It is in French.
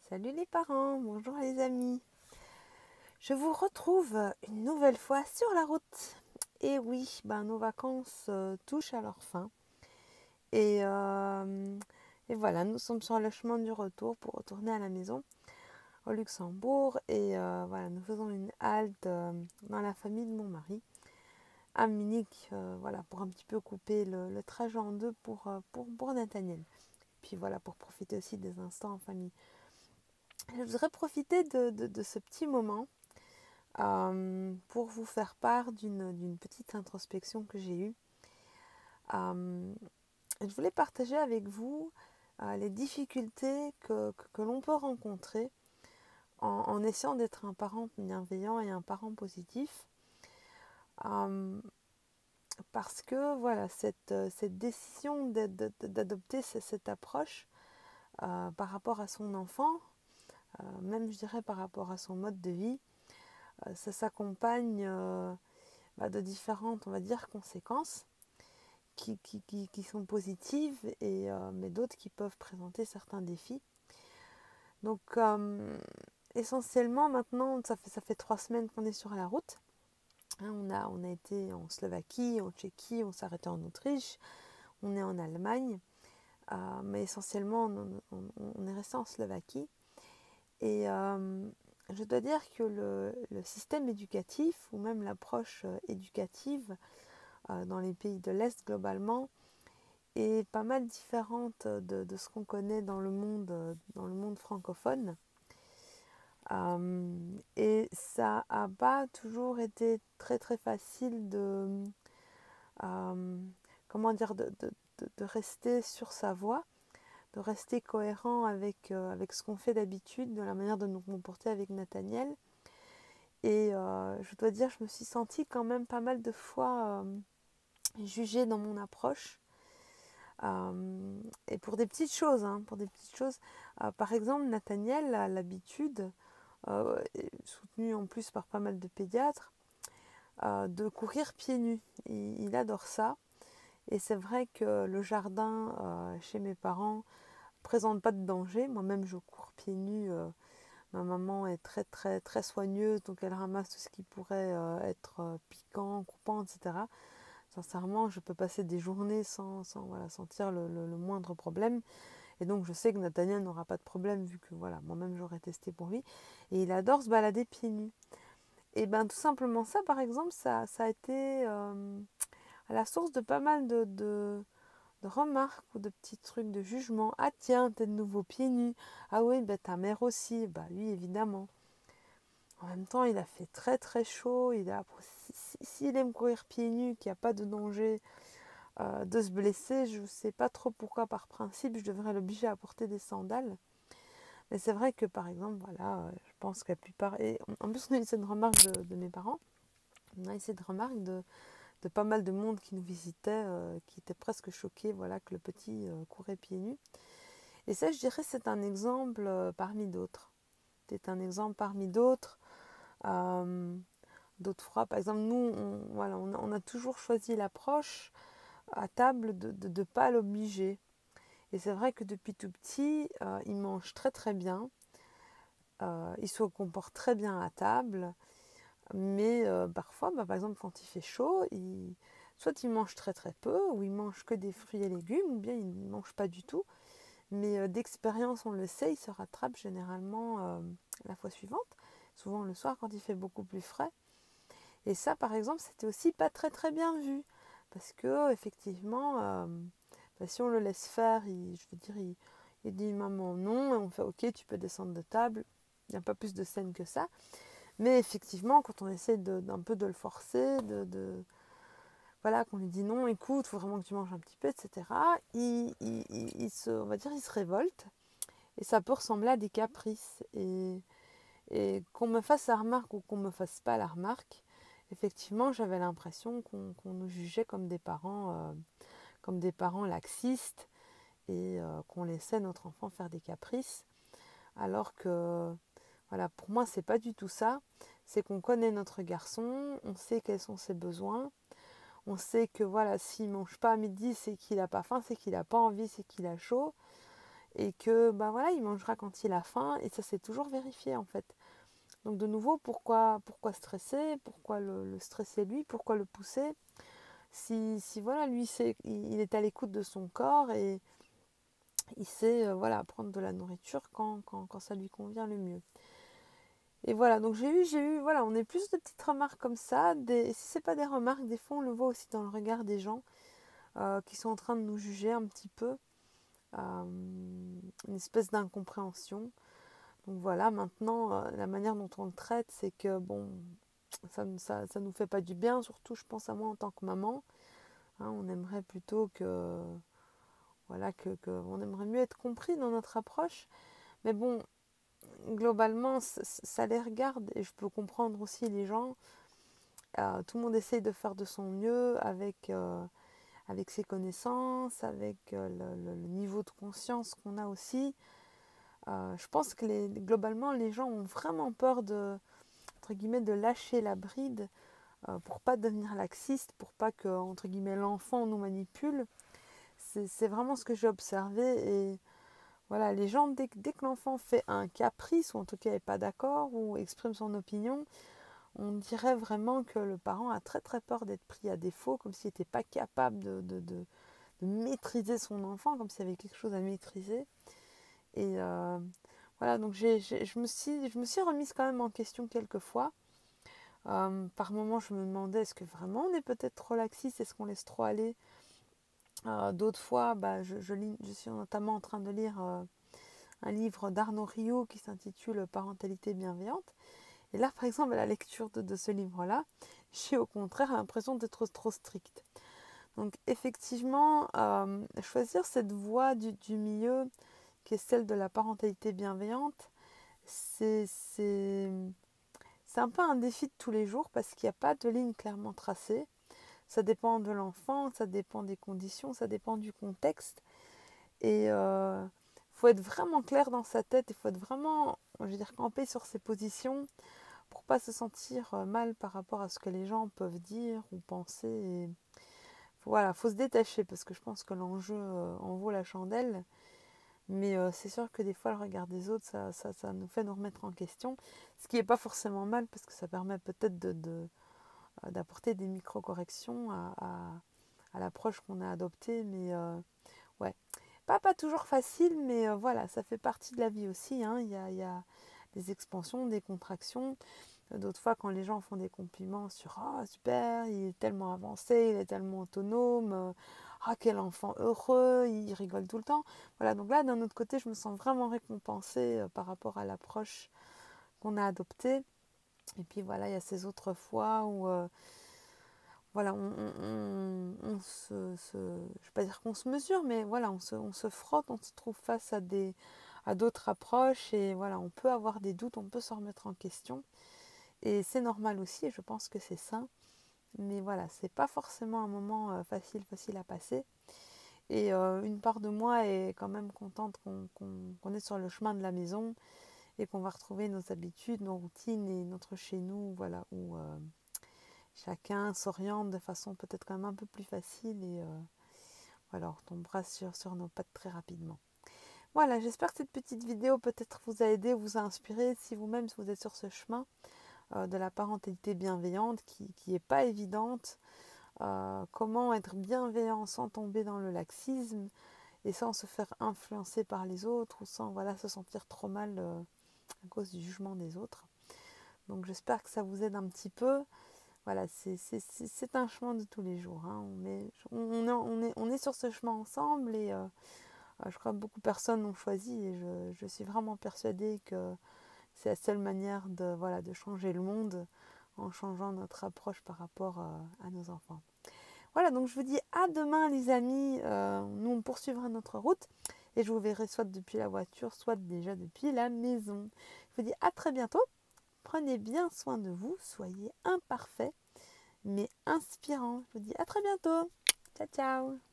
Salut les parents, bonjour les amis. Je vous retrouve une nouvelle fois sur la route. Et oui, nos vacances touchent à leur fin. Et, euh, et voilà, nous sommes sur le chemin du retour pour retourner à la maison au Luxembourg. Et voilà, nous faisons une halte dans la famille de mon mari à Munich, voilà, pour un petit peu couper le trajet en deux pour Nathaniel. Puis voilà, pour profiter aussi des instants en famille. Je voudrais profiter de ce petit moment pour vous faire part d'une petite introspection que j'ai eue. Je voulais partager avec vous les difficultés que l'on peut rencontrer en essayant d'être un parent bienveillant et un parent positif. Parce que voilà, cette décision d'adopter cette approche par rapport à son enfant, même je dirais par rapport à son mode de vie, ça s'accompagne de différentes, on va dire, conséquences qui sont positives, mais d'autres qui peuvent présenter certains défis. Donc, essentiellement, maintenant, ça fait 3 semaines qu'on est sur la route. Hein, on a été en Slovaquie, en Tchéquie, on s'est arrêté en Autriche, on est en Allemagne, mais essentiellement, on est resté en Slovaquie. Et je dois dire que le système éducatif, ou même l'approche éducative dans les pays de l'Est globalement, est pas mal différente de ce qu'on connaît dans le monde francophone. Et ça n'a pas toujours été très très facile comment dire, de rester sur sa voie, de rester cohérent avec ce qu'on fait d'habitude, de la manière de nous comporter avec Nathaniel. Et je dois dire, je me suis sentie quand même pas mal de fois jugée dans mon approche. Et pour des petites choses, par exemple, Nathaniel a l'habitude, soutenu en plus par pas mal de pédiatres, de courir pieds nus. Il adore ça. Et c'est vrai que le jardin chez mes parents ne présente pas de danger. Moi-même, je cours pieds nus. Ma maman est très très très soigneuse, donc elle ramasse tout ce qui pourrait être piquant, coupant, etc. Sincèrement, je peux passer des journées sans voilà, sentir le moindre problème. Et donc je sais que Nathaniel n'aura pas de problème vu que voilà, moi-même j'aurais testé pour lui. Et il adore se balader pieds nus. Et bien tout simplement ça, par exemple, ça a été à la source de pas mal de remarques ou de petits trucs de jugement. Ah tiens, t'es de nouveau pieds nus. Ah oui, ben ta mère aussi. Bah oui, évidemment. En même temps, il a fait très très chaud. S'il aime courir pieds nus, qu'il n'y a pas de danger de se blesser, je ne sais pas trop pourquoi par principe je devrais l'obliger à porter des sandales. Mais c'est vrai que par exemple, voilà, je pense que la plupart... Et en plus, on a eu cette remarque de mes parents. On a eu cette remarque de pas mal de monde qui nous visitait, qui était presque choqué, voilà, que le petit courait pieds nus. Et ça, je dirais, c'est un exemple parmi d'autres. C'est un exemple parmi d'autres. D'autres fois, par exemple, nous, on a toujours choisi l'approche à table de ne pas l'obliger. Et c'est vrai que depuis tout petit, il mange très très bien. Il se comporte très bien à table. Mais parfois, par exemple, quand il fait chaud, soit il mange très très peu, ou il mange que des fruits et légumes, ou bien il ne mange pas du tout. Mais d'expérience, on le sait, il se rattrape généralement la fois suivante, souvent le soir quand il fait beaucoup plus frais. Et ça, par exemple, c'était aussi pas très très bien vu. Parce que, effectivement, si on le laisse faire, il dit maman non, et on fait ok, tu peux descendre de table. Il n'y a pas plus de scène que ça. Mais effectivement, quand on essaie d'un peu de le forcer, voilà, qu'on lui dit non, écoute, il faut vraiment que tu manges un petit peu, etc., on va dire, il se révolte. Et ça peut ressembler à des caprices. Et qu'on me fasse la remarque ou qu'on ne me fasse pas la remarque, effectivement, j'avais l'impression qu'on nous jugeait comme des parents laxistes et qu'on laissait notre enfant faire des caprices. Alors que, voilà, pour moi, c'est pas du tout ça. C'est qu'on connaît notre garçon, on sait quels sont ses besoins, on sait que voilà, s'il mange pas à midi, c'est qu'il n'a pas faim, c'est qu'il n'a pas envie, c'est qu'il a chaud. et que bah voilà, il mangera quand il a faim, et ça c'est toujours vérifié en fait. Donc de nouveau, pourquoi stresser, pourquoi le stresser lui, pourquoi le pousser, si voilà, lui il est à l'écoute de son corps, et il sait voilà, prendre de la nourriture quand ça lui convient le mieux. Et voilà, donc j'ai eu, voilà, on est plus de petites remarques comme ça. Et si c'est pas des remarques, des fois on le voit aussi dans le regard des gens qui sont en train de nous juger un petit peu, une espèce d'incompréhension. Donc voilà, maintenant, la manière dont on le traite, c'est que bon, ça nous fait pas du bien, surtout je pense à moi en tant que maman. Hein, on aimerait plutôt que, voilà, on aimerait mieux être compris dans notre approche. Mais bon, globalement, ça les regarde, et je peux comprendre aussi les gens. Tout le monde essaye de faire de son mieux avec ses connaissances, avec le niveau de conscience qu'on a aussi. Je pense que globalement, les gens ont vraiment peur entre guillemets, de lâcher la bride pour pas devenir laxiste, pour pas que, entre guillemets, l'enfant nous manipule. C'est vraiment ce que j'ai observé. Et voilà, les gens, dès que l'enfant fait un caprice, ou en tout cas n'est pas d'accord, ou exprime son opinion, on dirait vraiment que le parent a très très peur d'être pris à défaut, comme s'il n'était pas capable de maîtriser son enfant, comme s'il y avait quelque chose à maîtriser. Et voilà, donc je me suis remise quand même en question quelques fois. Par moments, je me demandais, est-ce que vraiment on est peut-être trop laxiste, est-ce qu'on laisse trop aller. D'autres fois, bah, je suis notamment en train de lire un livre d'Arnaud Rio qui s'intitule Parentalité bienveillante. Et là, par exemple, à la lecture de ce livre-là, j'ai au contraire l'impression d'être trop stricte. Donc effectivement, choisir cette voie du milieu, qui est celle de la parentalité bienveillante, c'est un peu un défi de tous les jours, parce qu'il n'y a pas de ligne clairement tracée. Ça dépend de l'enfant, ça dépend des conditions, ça dépend du contexte. Et faut être vraiment clair dans sa tête, il faut être vraiment, je veux dire, camper sur ses positions pour pas se sentir mal par rapport à ce que les gens peuvent dire ou penser. Et voilà, faut se détacher, parce que je pense que l'enjeu en vaut la chandelle. Mais c'est sûr que des fois, le regard des autres, ça nous fait nous remettre en question. Ce qui n'est pas forcément mal, parce que ça permet peut-être d'apporter des micro-corrections à l'approche qu'on a adoptée. Mais ouais, pas toujours facile, mais voilà, ça fait partie de la vie aussi. Hein. Il y a des expansions, des contractions. D'autres fois, quand les gens font des compliments sur «Ah, super, il est tellement avancé, il est tellement autonome, ah, quel enfant heureux, il rigole tout le temps». Voilà, donc là, d'un autre côté, je me sens vraiment récompensée par rapport à l'approche qu'on a adoptée. Et puis voilà, il y a ces autres fois où voilà, on je ne vais pas dire qu'on se mesure, mais voilà, on se frotte, on se trouve face à d'autres approches, et voilà, on peut avoir des doutes, on peut se remettre en question. Et c'est normal aussi, et je pense que c'est sain. Mais voilà, c'est pas forcément un moment facile à passer. Et une part de moi est quand même contente qu'on est sur le chemin de la maison, et qu'on va retrouver nos habitudes, nos routines et notre chez nous, voilà, où chacun s'oriente de façon peut-être quand même un peu plus facile, et voilà, on retombera sur nos pattes très rapidement. Voilà, j'espère que cette petite vidéo peut-être vous a aidé, vous a inspiré, si vous-même si vous êtes sur ce chemin de la parentalité bienveillante qui n'est pas évidente. Comment être bienveillant sans tomber dans le laxisme, et sans se faire influencer par les autres, ou sans voilà, se sentir trop mal à cause du jugement des autres. Donc j'espère que ça vous aide un petit peu. Voilà, c'est un chemin de tous les jours. Hein. On est sur ce chemin ensemble, et je crois que beaucoup de personnes l'ont choisi, et je suis vraiment persuadée que c'est la seule manière voilà, de changer le monde, en changeant notre approche par rapport à nos enfants. Voilà, donc je vous dis à demain les amis. Nous on poursuivra notre route, et je vous verrai soit depuis la voiture, soit déjà depuis la maison. Je vous dis à très bientôt. Prenez bien soin de vous, soyez imparfaits mais inspirants. Je vous dis à très bientôt. Ciao ciao.